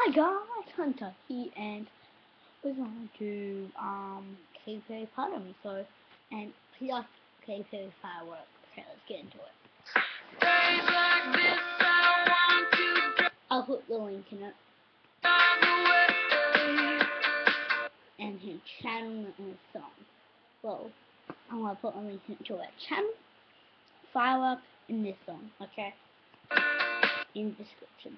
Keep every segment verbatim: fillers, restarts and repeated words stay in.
Hi guys, Hunter here, and we're going to um Katy Perry part of me. So, and plus Katy Perry fireworks. Okay, let's get into it. Days like this, I want to I'll put the link in it. And his channel and his song. Well, I'm gonna put a link into it. Channel, fireworks, in this song. Okay, in the description.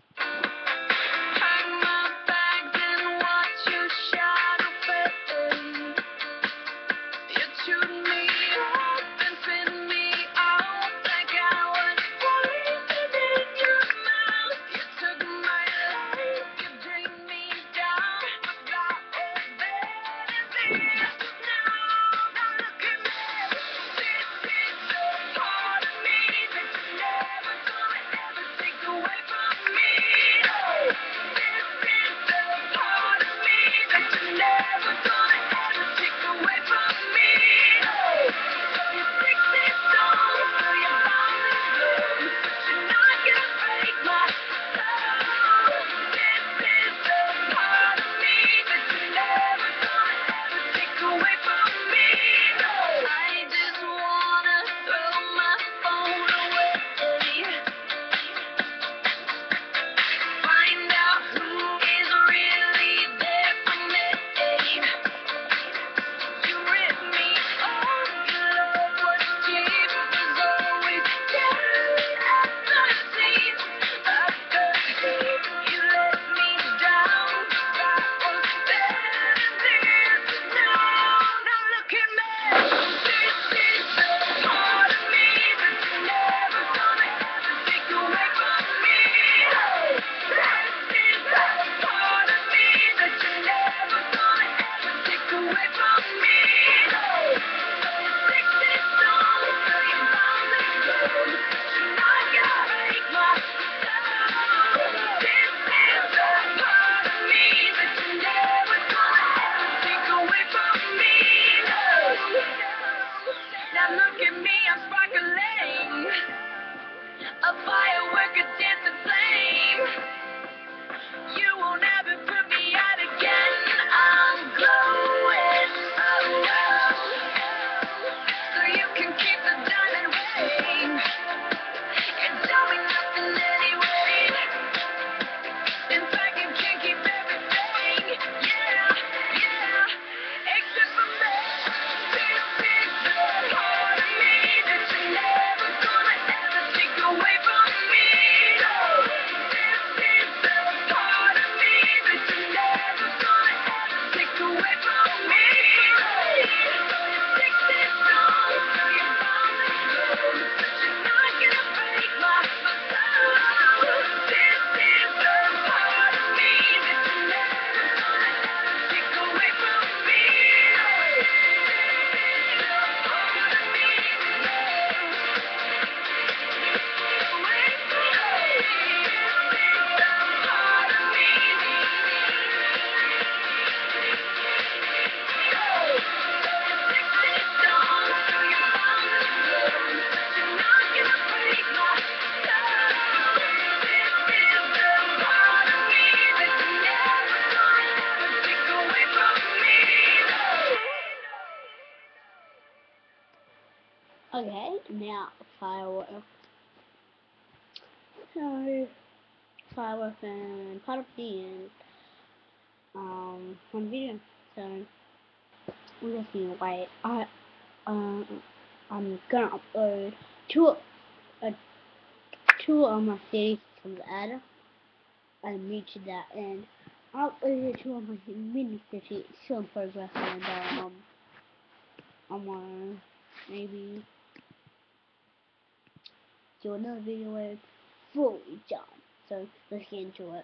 Okay, now fireworks. So fireworks and part of the end. Um, one video. So I'm just gonna wait. I um I'm gonna upload two uh, two of my series from the ad. I muted that, and I'll upload two of my mini series still in progress, and um I'm gonna maybe do another video where it's fully done. So let's get into it.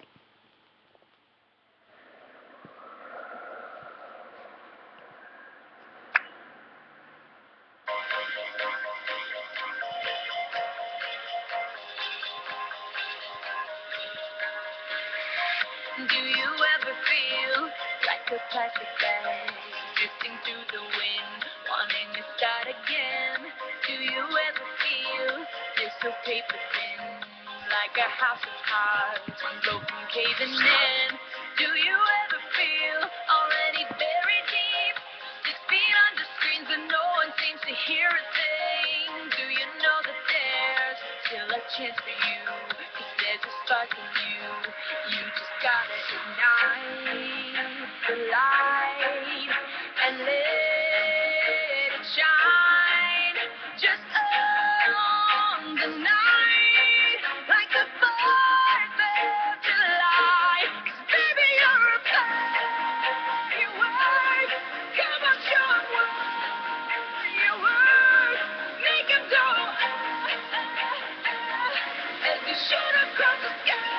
Do you ever feel like a plastic bag drifting through the wind, wanting to start again? Do you ever feel this so paper thin, like a house of cards, one blow from caving in. Do you ever feel already buried deep, six feet under screens and no one seems to hear a thing? Do you know that there's still a chance for you, 'cause there's a spark in you. You just gotta ignite the light and let it shine. Just on the night, like the fourth of July. 'Cause baby, you're a firework. Come on, show 'em what you work. Make 'em go ah, ah, ah, as you shoot across the sky.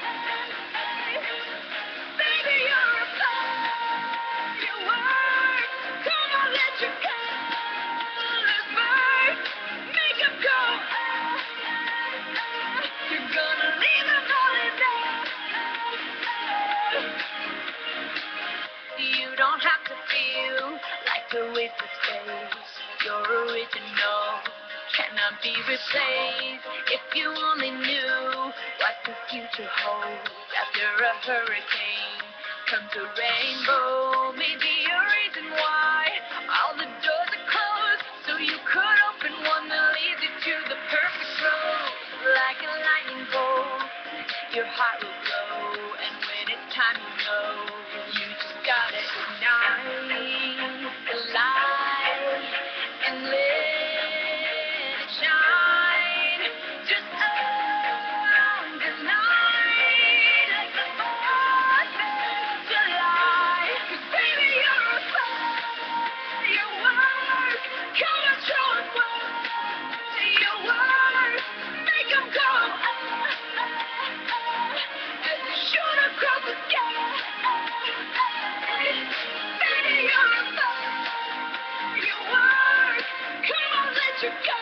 Baby, you're a firework. Come on, let your colors burn. Make 'em go ah, ah, ah. You're gonna leave 'em all in there. You don't have to feel like a waste of space. You're original, cannot be replaced. If you only knew what the future holds. After a hurricane comes a rainbow. Maybe a reason why all the doors are closed, so you could open one that leads you to the perfect road. Like a lightning bolt, your heart will glow, and when it's time, you know you just gotta ignite the light and let it shine. Just on the night, like the fourth of July. 'Cause baby, you're a firework. Come on, show 'em what you work. Make 'em go ah, ah, ah, as you shoot across the sky. Baby, you're a firework. Come on, let your